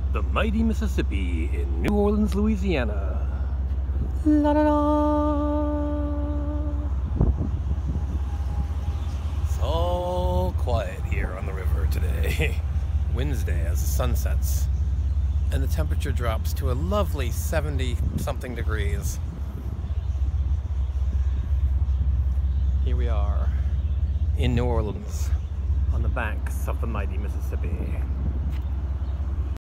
the mighty Mississippi in New Orleans, Louisiana. La la la. So quiet here on the river today. Wednesday as the sun sets and the temperature drops to a lovely 70-something degrees. Here we are in New Orleans on the banks of the mighty Mississippi.